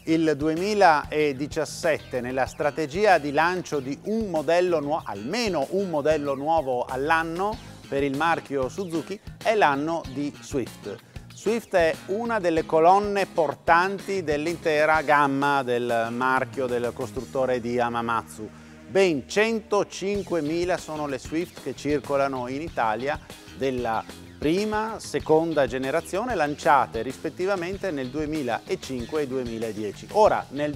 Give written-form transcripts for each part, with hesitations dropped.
Il 2017, nella strategia di lancio di un modello almeno un modello nuovo all'anno per il marchio Suzuki, è l'anno di Swift. Swift è una delle colonne portanti dell'intera gamma del marchio del costruttore di Hamamatsu. Ben 105.000 sono le Swift che circolano in Italia della prima, seconda generazione, lanciate rispettivamente nel 2005 e 2010. Ora, nel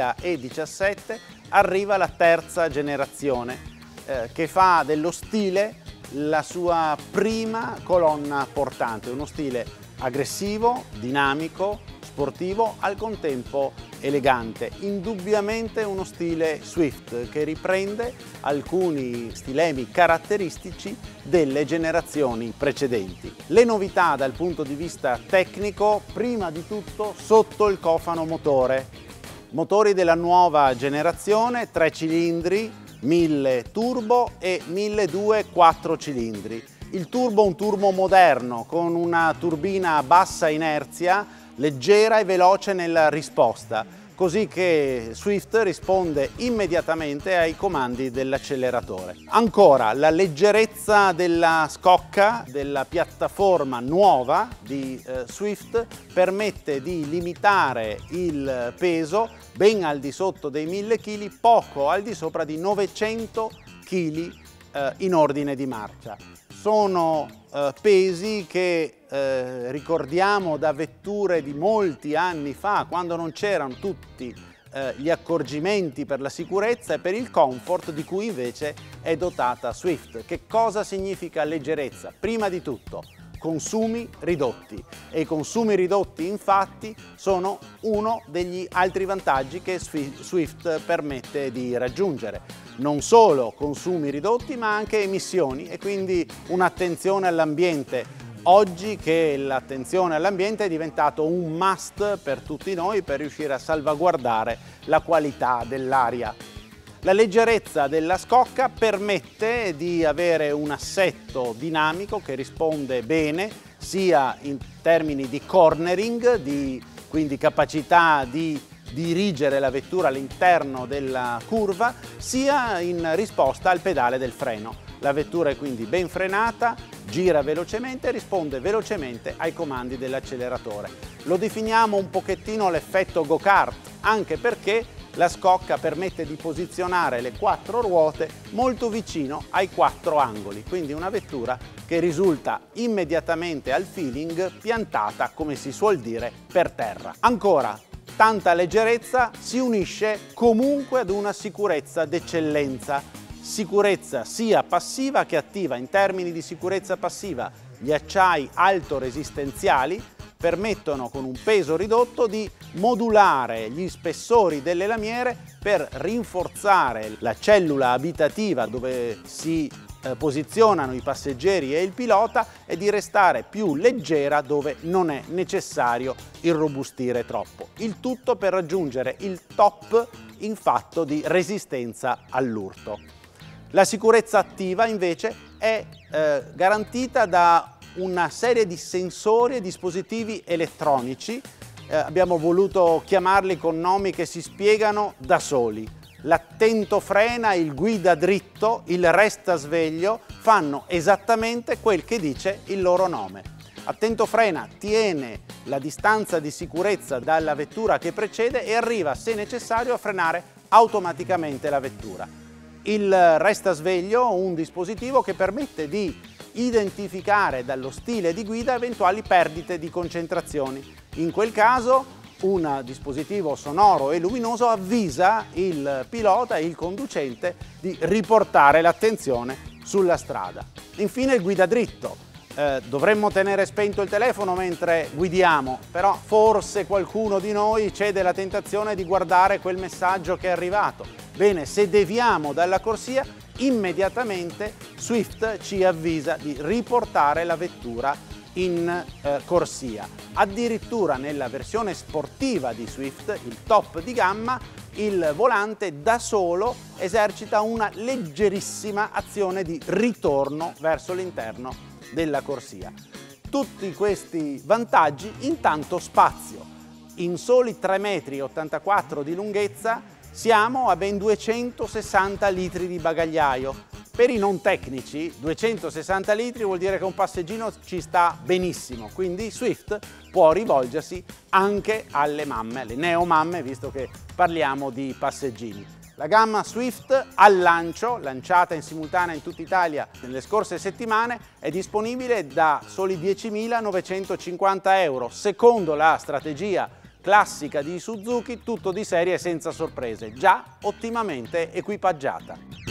2017, arriva la terza generazione che fa dello stile la sua prima colonna portante, uno stile aggressivo, dinamico, sportivo, al contempo elegante. Indubbiamente uno stile Swift che riprende alcuni stilemi caratteristici delle generazioni precedenti. Le novità dal punto di vista tecnico, prima di tutto sotto il cofano motore. Motori della nuova generazione, 3 cilindri, 1000 turbo e 1200 4 cilindri. Il turbo, un turbo moderno con una turbina a bassa inerzia, leggera e veloce nella risposta, così che Swift risponde immediatamente ai comandi dell'acceleratore. Ancora, la leggerezza della scocca della piattaforma nuova di Swift permette di limitare il peso ben al di sotto dei 1000 kg, poco al di sopra di 900 kg in ordine di marcia. Sono pesi che ricordiamo da vetture di molti anni fa, quando non c'erano tutti gli accorgimenti per la sicurezza e per il comfort di cui invece è dotata Swift. Che cosa significa leggerezza? Prima di tutto, consumi ridotti, e i consumi ridotti infatti sono uno degli altri vantaggi che Swift permette di raggiungere. Non solo consumi ridotti ma anche emissioni, e quindi un'attenzione all'ambiente. Oggi che l'attenzione all'ambiente è diventato un must per tutti noi per riuscire a salvaguardare la qualità dell'aria. La leggerezza della scocca permette di avere un assetto dinamico che risponde bene sia in termini di cornering, quindi capacità di dirigere la vettura all'interno della curva, sia in risposta al pedale del freno. La vettura è quindi ben frenata, gira velocemente e risponde velocemente ai comandi dell'acceleratore. Lo definiamo un pochettino l'effetto go-kart, anche perché la scocca permette di posizionare le 4 ruote molto vicino ai 4 angoli, quindi una vettura che risulta immediatamente al feeling piantata, come si suol dire, per terra. Ancora, tanta leggerezza si unisce comunque ad una sicurezza d'eccellenza. Sicurezza sia passiva che attiva. In termini di sicurezza passiva, gli acciai alto resistenziali permettono con un peso ridotto di modulare gli spessori delle lamiere per rinforzare la cellula abitativa dove si posizionano i passeggeri e il pilota e di restare più leggera dove non è necessario irrobustire troppo. Il tutto per raggiungere il top in fatto di resistenza all'urto. La sicurezza attiva invece è garantita da una serie di sensori e dispositivi elettronici. Abbiamo voluto chiamarli con nomi che si spiegano da soli. L'attento frena, il guida dritto, il resta sveglio fanno esattamente quel che dice il loro nome. Attento frena tiene la distanza di sicurezza dalla vettura che precede e arriva, se necessario, a frenare automaticamente la vettura. Il resta sveglio, un dispositivo che permette di identificare dallo stile di guida eventuali perdite di concentrazione. In quel caso un dispositivo sonoro e luminoso avvisa il pilota e il conducente di riportare l'attenzione sulla strada. Infine il guida dritto. Dovremmo tenere spento il telefono mentre guidiamo, però forse qualcuno di noi cede alla tentazione di guardare quel messaggio che è arrivato. Bene, se deviamo dalla corsia, immediatamente Swift ci avvisa di riportare la vettura in corsia. Addirittura nella versione sportiva di Swift, il top di gamma, il volante da solo esercita una leggerissima azione di ritorno verso l'interno della corsia. Tutti questi vantaggi in tanto spazio. in soli 3,84 m di lunghezza siamo a ben 260 litri di bagagliaio. Per i non tecnici 260 litri vuol dire che un passeggino ci sta benissimo, quindi Swift può rivolgersi anche alle mamme, alle neomamme, visto che parliamo di passeggini. La gamma Swift al lancio, lanciata in simultanea in tutta Italia nelle scorse settimane, è disponibile da soli 10.950 euro, secondo la strategia classica di Suzuki, tutto di serie senza sorprese, già ottimamente equipaggiata.